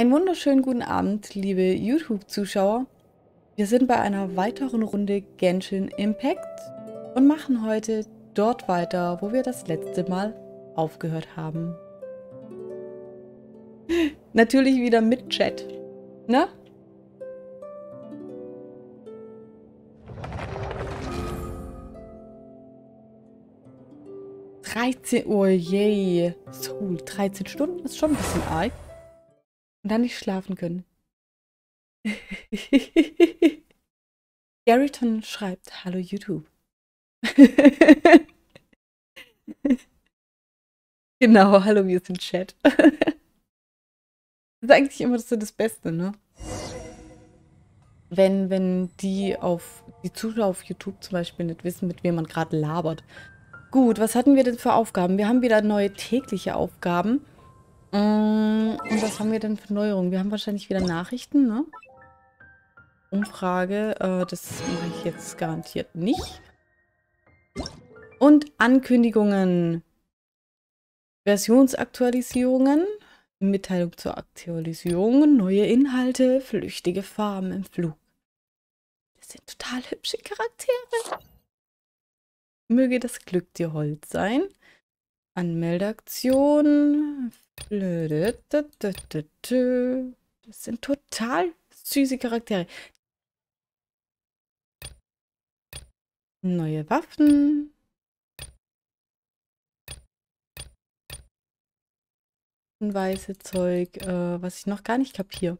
Einen wunderschönen guten Abend, liebe YouTube-Zuschauer. Wir sind bei einer weiteren Runde Genshin Impact und machen heute dort weiter, wo wir das letzte Mal aufgehört haben. Natürlich wieder mit Chat, ne? Oh je. So, 13 Stunden ist schon ein bisschen arg. Und dann nicht schlafen können. Garriton schreibt, hallo YouTube. Genau, hallo, wir sind Chat. Das ist eigentlich immer so das Beste, ne? Wenn die Zuschauer auf YouTube zum Beispiel nicht wissen, mit wem man gerade labert. Gut, was hatten wir denn für Aufgaben? Wir haben wieder neue tägliche Aufgaben. Und was haben wir denn für Neuerungen? Wir haben wahrscheinlich wieder Nachrichten, ne? Umfrage, das mache ich jetzt garantiert nicht. Und Ankündigungen. Versionsaktualisierungen. Mitteilung zur Aktualisierung. Neue Inhalte. Flüchtige Farben im Flug. Das sind total hübsche Charaktere. Möge das Glück dir hold sein. Anmeldeaktion. Das sind total süße Charaktere. Neue Waffen. Weiße Zeug, was ich noch gar nicht kapiere.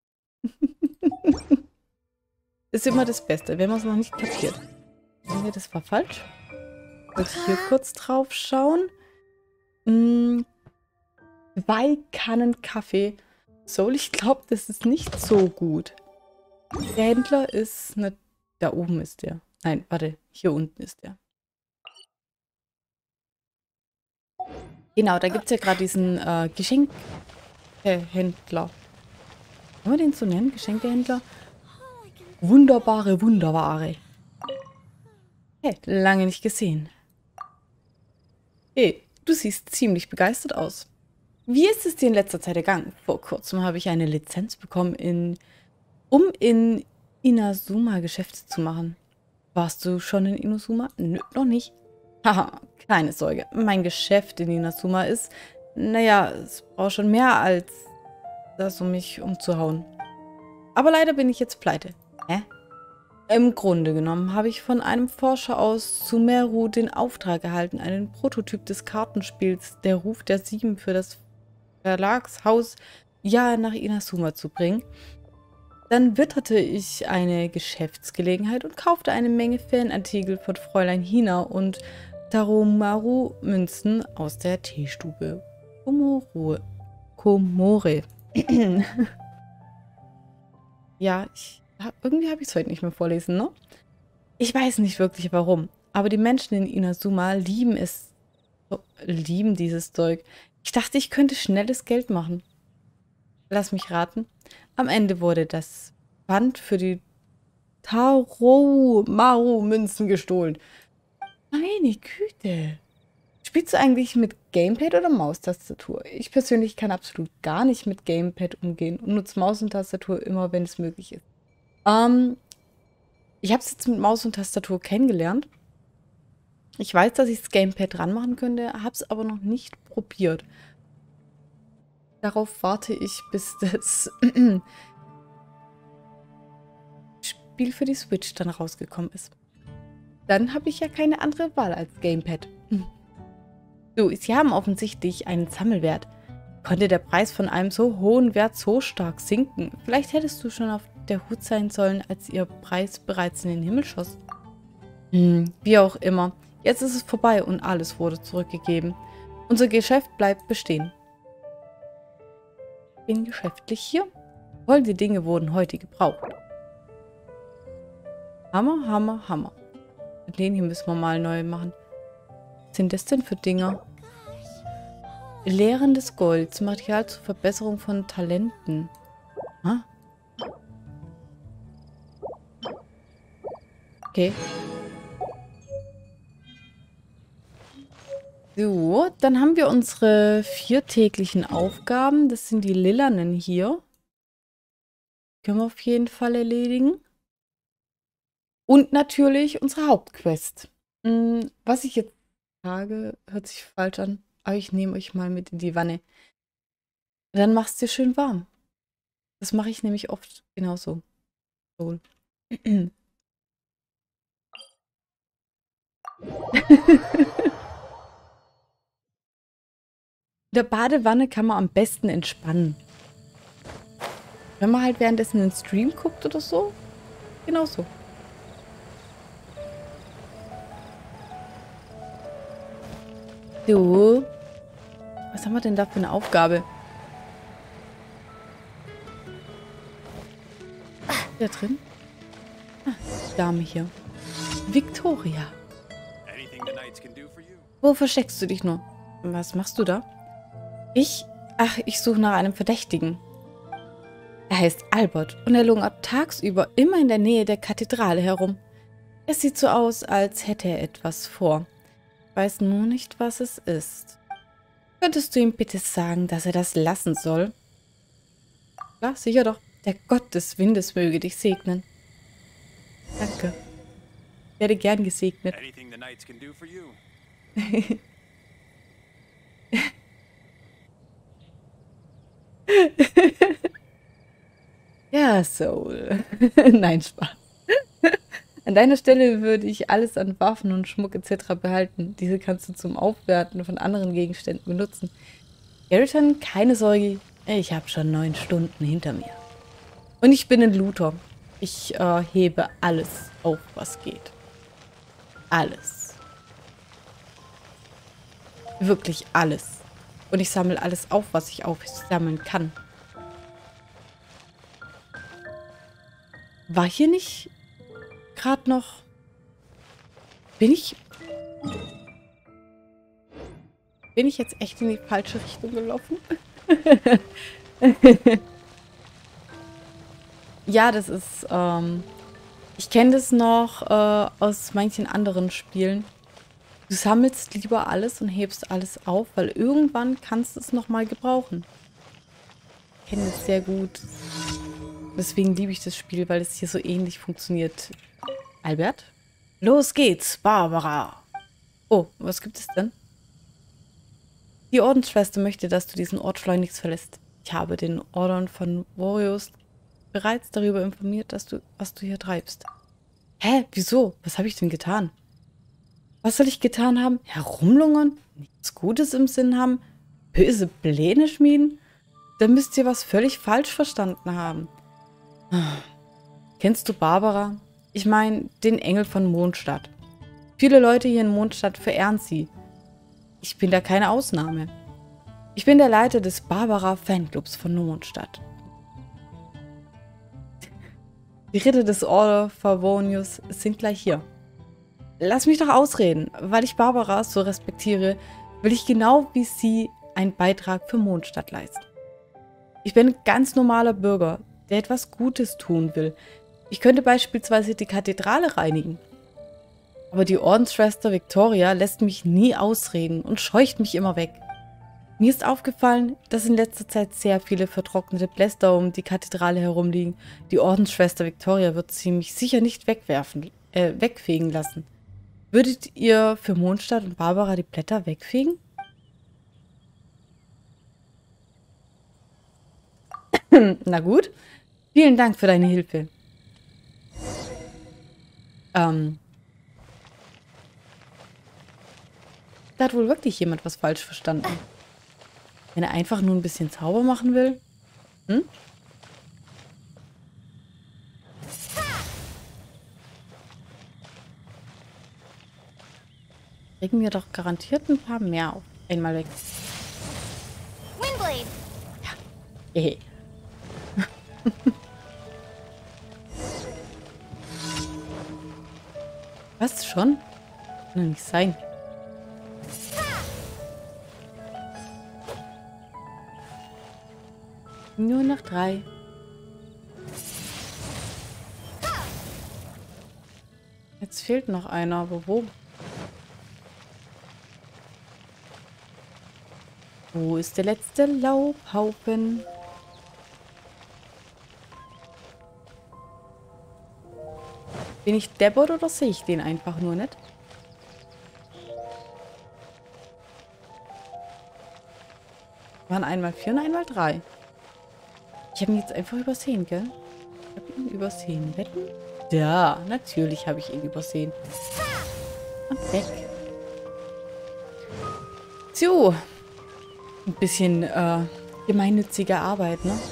Ist immer das Beste, wenn man es noch nicht kapiert. Nee, das war falsch. Wollte ich hier kurz drauf schauen. 2 Kannen Kaffee. Soul, ich glaube, das ist nicht so gut. Der Händler ist nicht... Da oben ist der. Nein, warte, hier unten ist der. Genau, da gibt es ja gerade diesen Geschenkhändler. Kann man den so nennen? Geschenkehändler? Wunderbare Wunderware. Hey, lange nicht gesehen. Hey, du siehst ziemlich begeistert aus. Wie ist es dir in letzter Zeit ergangen? Vor kurzem habe ich eine Lizenz bekommen, um in Inazuma Geschäfte zu machen. Warst du schon in Inazuma? Nö, noch nicht. Haha, keine Sorge. Mein Geschäft in Inazuma ist, naja, es braucht schon mehr als das, um mich umzuhauen. Aber leider bin ich jetzt pleite. Hä? Im Grunde genommen habe ich von einem Forscher aus Sumeru den Auftrag erhalten, einen Prototyp des Kartenspiels Der Ruf der Sieben für das Verlagshaus Ja nach Inazuma zu bringen. Dann witterte ich eine Geschäftsgelegenheit und kaufte eine Menge Fanartikel von Fräulein Hina und Taromaru-Münzen aus der Teestube Komore. Ja, irgendwie habe ich es heute nicht mehr vorlesen, ne? Ich weiß nicht wirklich warum, aber die Menschen in Inazuma lieben dieses Zeug. Ich dachte, ich könnte schnelles Geld machen. Lass mich raten. Am Ende wurde das Pfand für die Taromaru-Münzen gestohlen. Meine Güte. Spielst du eigentlich mit Gamepad oder Maustastatur? Ich persönlich kann absolut gar nicht mit Gamepad umgehen und nutze Maus und Tastatur immer, wenn es möglich ist. Ich habe es jetzt mit Maus und Tastatur kennengelernt. Ich weiß, dass ich das Gamepad dran machen könnte, habe es aber noch nicht probiert. Darauf warte ich, bis das Spiel für die Switch dann rausgekommen ist. Dann habe ich ja keine andere Wahl als Gamepad. So, sie haben offensichtlich einen Sammelwert. Konnte der Preis von einem so hohen Wert so stark sinken? Vielleicht hättest du schon auf der Hut sein sollen, als ihr Preis bereits in den Himmel schoss. Wie auch immer. Jetzt ist es vorbei und alles wurde zurückgegeben. Unser Geschäft bleibt bestehen. Bin geschäftlich hier? Folgende Dinge wurden heute gebraucht. Hammer, Hammer, Hammer. Den hier müssen wir mal neu machen. Was sind das denn für Dinger? Lehrendes Gold. Material zur Verbesserung von Talenten. Ha? Okay. So, dann haben wir unsere 4 täglichen Aufgaben. Das sind die lilanen hier. können wir auf jeden Fall erledigen. Und natürlich unsere Hauptquest. Was ich jetzt sage, hört sich falsch an, aber ich nehme euch mal mit in die Wanne. Dann machst du dir schön warm. Das mache ich nämlich oft genauso. So. In der Badewanne kann man am besten entspannen. Wenn man halt währenddessen einen Stream guckt oder so, genauso. So. Was haben wir denn da für eine Aufgabe? Da drin? Ah, die Dame hier. Victoria. Wo versteckst du dich nur? Was machst du da? Ich suche nach einem Verdächtigen. Er heißt Albert und er lungert tagsüber immer in der Nähe der Kathedrale herum. Es sieht so aus, als hätte er etwas vor. Ich weiß nur nicht, was es ist. Könntest du ihm bitte sagen, dass er das lassen soll? Ja, sicher doch. Der Gott des Windes möge dich segnen. Danke. Ich werde gern gesegnet. Ja, Soul. Nein, Spaß. An deiner Stelle würde ich alles an Waffen und Schmuck etc. behalten. Diese kannst du zum Aufwerten von anderen Gegenständen benutzen. Garriton, keine Sorge, ich habe schon 9 Stunden hinter mir. Und ich bin ein Looter. Ich hebe alles auf, was geht. Alles. Wirklich alles. Und ich sammle alles auf, was ich aufsammeln kann. War hier nicht gerade noch... Bin ich jetzt echt in die falsche Richtung gelaufen? Ja, das ist... ich kenne das noch aus manchen anderen Spielen. Du sammelst lieber alles und hebst alles auf, weil irgendwann kannst du es nochmal gebrauchen. Ich kenne das sehr gut. Deswegen liebe ich das Spiel, weil es hier so ähnlich funktioniert. Albert? Los geht's, Barbara! Oh, was gibt es denn? Die Ordensschwester möchte, dass du diesen Ort schleunigst verlässt. Ich habe den Ordern von Warriors bereits darüber informiert, was du hier treibst. Hä? Wieso? Was habe ich denn getan? Was soll ich getan haben? Herumlungern? Nichts Gutes im Sinn haben? Böse Pläne schmieden? Da müsst ihr was völlig falsch verstanden haben. Kennst du Barbara? Ich meine, den Engel von Mondstadt. Viele Leute hier in Mondstadt verehren sie. Ich bin da keine Ausnahme. Ich bin der Leiter des Barbara-Fanclubs von Mondstadt. Die Ritter des Order Favonius sind gleich hier. Lass mich doch ausreden. Weil ich Barbara so respektiere, will ich genau wie sie einen Beitrag für Mondstadt leisten. Ich bin ein ganz normaler Bürger, der etwas Gutes tun will. Ich könnte beispielsweise die Kathedrale reinigen. Aber die Ordensschwester Victoria lässt mich nie ausreden und scheucht mich immer weg. Mir ist aufgefallen, dass in letzter Zeit sehr viele vertrocknete Blätter um die Kathedrale herumliegen. Die Ordensschwester Victoria wird sie mich sicher nicht wegfegen lassen. Würdet ihr für Mondstadt und Barbara die Blätter wegfegen? Na gut. Vielen Dank für deine Hilfe. Da hat wohl wirklich jemand was falsch verstanden. Wenn er einfach nur ein bisschen Zauber machen will. Hm? Kriegen wir doch garantiert ein paar mehr auf einmal weg. Windblade. Ja. Hehe. Was schon? Kann doch nicht sein. Nur noch 3. Jetzt fehlt noch einer, aber wo? Wo ist der letzte Laubhaufen? Bin ich deppert oder sehe ich den einfach nur nicht? Waren einmal 4 und einmal 3. Ich habe ihn jetzt einfach übersehen, gell? Ich habe ihn übersehen. Wetten? Ja, natürlich habe ich ihn übersehen. Und weg. So. Ein bisschen gemeinnützige Arbeit, ne?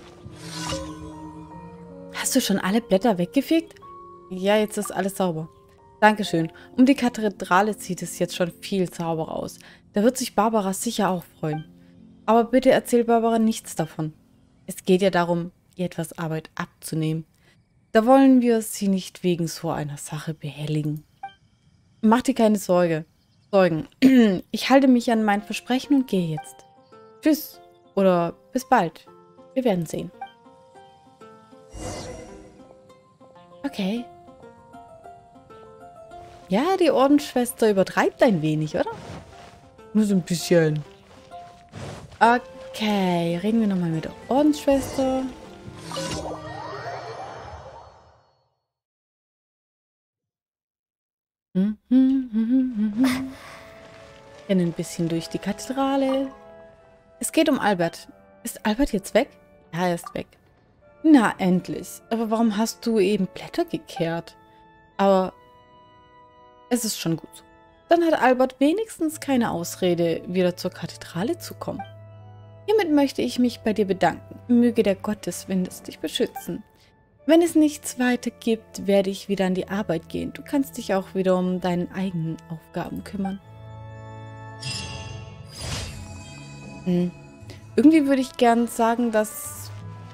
Hast du schon alle Blätter weggefegt? Ja, jetzt ist alles sauber. Dankeschön. Um die Kathedrale sieht es jetzt schon viel sauberer aus. Da wird sich Barbara sicher auch freuen. Aber bitte erzähl Barbara nichts davon. Es geht ja darum, ihr etwas Arbeit abzunehmen. Da wollen wir sie nicht wegen so einer Sache behelligen. Mach dir keine Sorgen. Ich halte mich an mein Versprechen und gehe jetzt. Tschüss. Oder bis bald. Wir werden sehen. Okay. Ja, die Ordensschwester übertreibt ein wenig, oder? Nur so ein bisschen. Okay, reden wir nochmal mit der Ordensschwester. Rennen ein bisschen durch die Kathedrale. Es geht um Albert. Ist Albert jetzt weg? Ja, er ist weg. Na, endlich. Aber warum hast du eben Blätter gekehrt? Aber es ist schon gut so. Dann hat Albert wenigstens keine Ausrede, wieder zur Kathedrale zu kommen. Hiermit möchte ich mich bei dir bedanken. Möge der Gott des Windes dich beschützen. Wenn es nichts weiter gibt, werde ich wieder an die Arbeit gehen. Du kannst dich auch wieder um deine eigenen Aufgaben kümmern. Irgendwie würde ich gern sagen, dass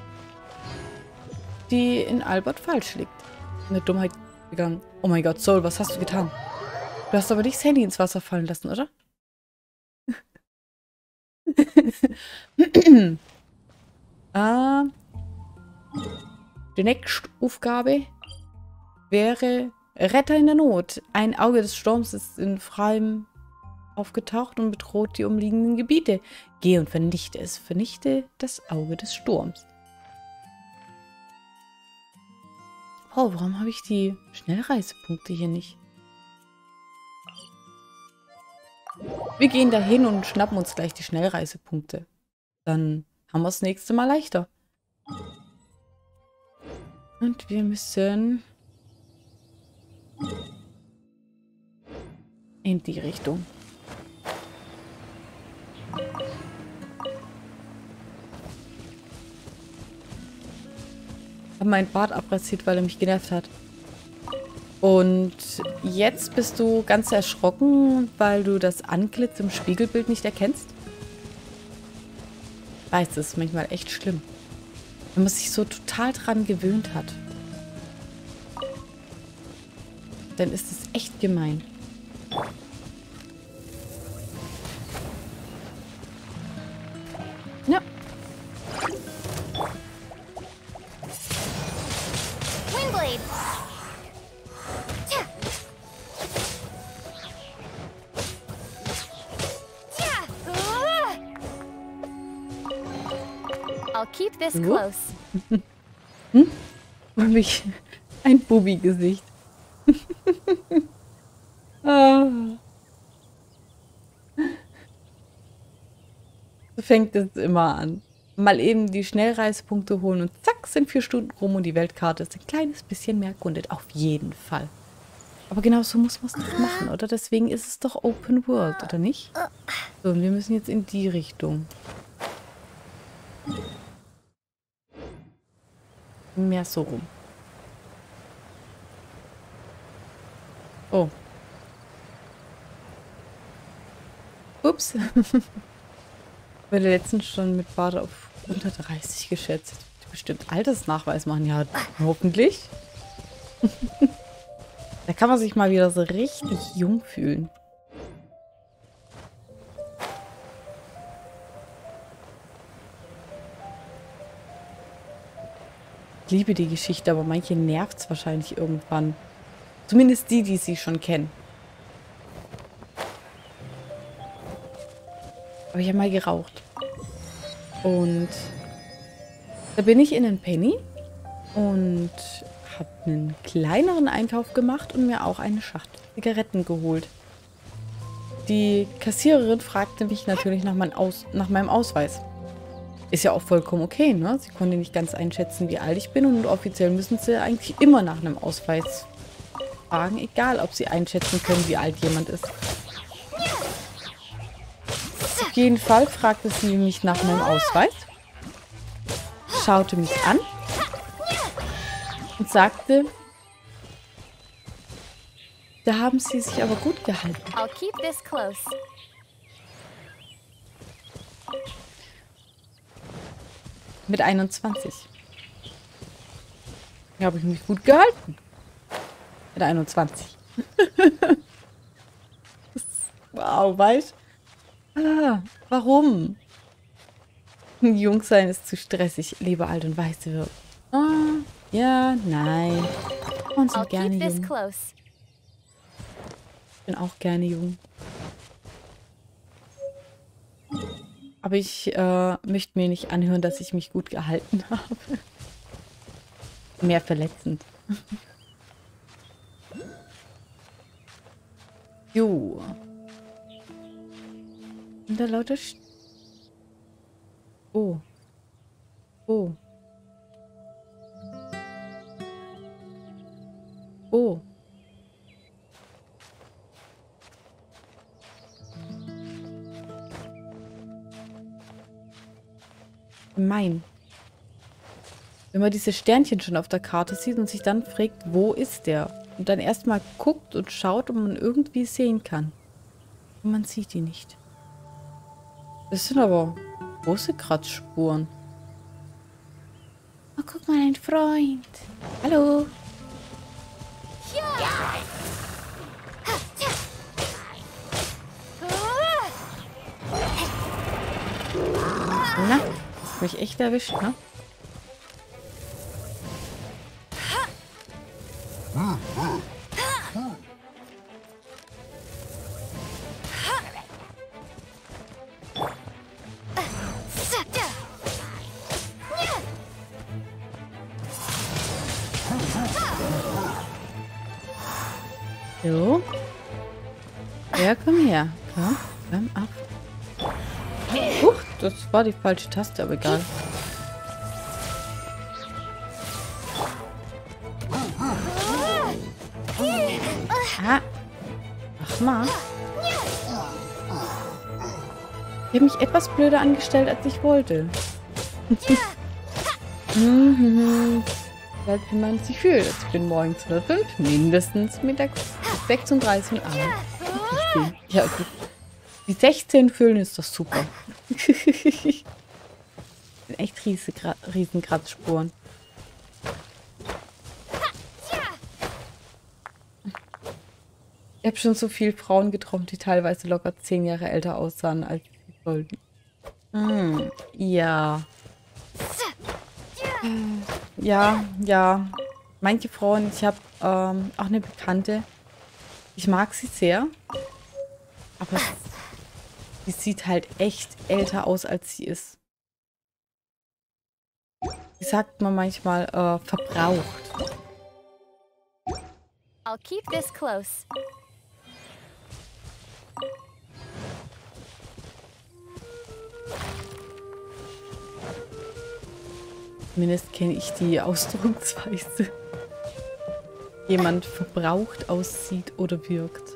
die in Albert falsch liegt. Eine Dummheit gegangen. Oh mein Gott, Soul, was hast du getan? Du hast aber nicht das Handy ins Wasser fallen lassen, oder? Die nächste Aufgabe wäre Retter in der Not. Ein Auge des Sturms ist in freiem aufgetaucht und bedroht die umliegenden Gebiete. Geh und vernichte es. Vernichte das Auge des Sturms. Oh, warum habe ich die Schnellreisepunkte hier nicht? Wir gehen dahin und schnappen uns gleich die Schnellreisepunkte. Dann haben wir das nächste Mal leichter. Und wir müssen in die Richtung. Ich habe meinen Bart abrasiert, weil er mich genervt hat. Und jetzt bist du ganz erschrocken, weil du das Antlitz im Spiegelbild nicht erkennst? Ich weiß, das ist manchmal echt schlimm. Wenn man sich so total dran gewöhnt hat. Dann ist es echt gemein. Ja. Windblade. I'll keep this close. Und mich ein Bubi-Gesicht. Ah. So fängt es immer an. Mal eben die Schnellreisepunkte holen und zack, sind 4 Stunden rum und die Weltkarte ist ein kleines bisschen mehr erkundet. Auf jeden Fall. Aber genau so muss man es doch machen, oder? Deswegen ist es doch Open World, oder nicht? So, und wir müssen jetzt in die Richtung. Mehr so rum. Oh. Ups. Ich wurde letztens schon mit Bart auf unter 30 geschätzt. Bestimmt Altersnachweis machen. Ja, hoffentlich. Da kann man sich mal wieder so richtig jung fühlen. Ich liebe die Geschichte, aber manche nervt es wahrscheinlich irgendwann. Zumindest die, die sie schon kennen. Aber ich habe mal geraucht. Und da bin ich in einen Penny und habe einen kleineren Einkauf gemacht und mir auch eine Schachtel Zigaretten geholt. Die Kassiererin fragte mich natürlich nach meinem Ausweis. Ist ja auch vollkommen okay, ne? Sie konnte nicht ganz einschätzen, wie alt ich bin und offiziell müssen sie eigentlich immer nach einem Ausweis fragen, egal ob sie einschätzen können, wie alt jemand ist. Auf jeden Fall fragte sie mich nach meinem Ausweis, schaute mich an und sagte, da haben sie sich aber gut gehalten. I'll keep this close. Mit 21. Da habe ich mich gut gehalten. Mit 21. Wow, weißt du? Warum? Jung sein ist zu stressig. Lieber alt und weiß wird. Ja, nein. Und sind I'll gerne keep this jung. close. Ich bin auch gerne jung. Aber ich möchte mir nicht anhören, dass ich mich gut gehalten habe. Mehr verletzend. Jo. Und da lauter... Oh. Oh. Oh. Gemein. Wenn man diese Sternchen schon auf der Karte sieht und sich dann fragt, wo ist der? Und dann erstmal guckt und schaut, ob man irgendwie sehen kann. Und man sieht die nicht. Das sind aber große Kratzspuren. Oh, guck mal, ein Freund. Hallo. Na, hast mich echt erwischt, ne? So. Ja, komm her. Komm ab. Huch, das war die falsche Taste, aber egal. Ah. Mach mal. Ich habe mich etwas blöder angestellt, als ich wollte. Wie man sich fühlt. Ich bin morgens 105, mindestens mittags 36 und abends. Ja, gut. Die 16 füllen ist doch super. Sind echt riesen Kratzspuren. Ich habe schon so viele Frauen getroffen, die teilweise locker 10 Jahre älter aussahen, als sie sollten. Ja. Ja. Manche Frauen, ich habe auch eine Bekannte, ich mag sie sehr, aber sie sieht halt echt älter aus, als sie ist. Wie sagt man manchmal, verbraucht. I'll keep this close. Zumindest kenne ich die Ausdrucksweise. Jemand verbraucht aussieht oder wirkt.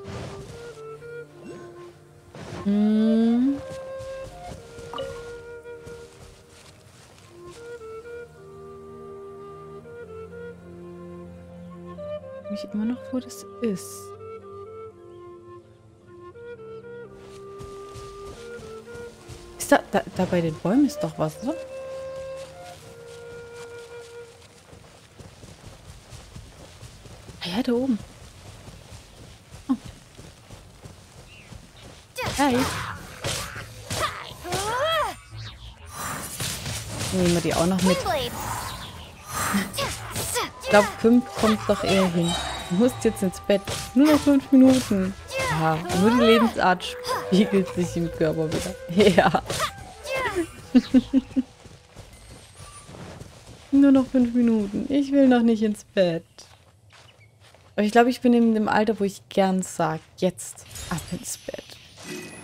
Ich immer noch, wo das ist. Ist da bei den Bäumen ist doch was, oder? Ja, da oben. Oh. Hi. Nehmen wir die auch noch mit. Ich glaube, 5 kommt doch eher hin. Du musst jetzt ins Bett. Nur noch 5 Minuten. Ja, nur die Lebensart spiegelt sich im Körper wieder. Ja. Nur noch 5 Minuten. Ich will noch nicht ins Bett. Aber ich glaube, ich bin in dem Alter, wo ich gern sage, jetzt ab ins Bett.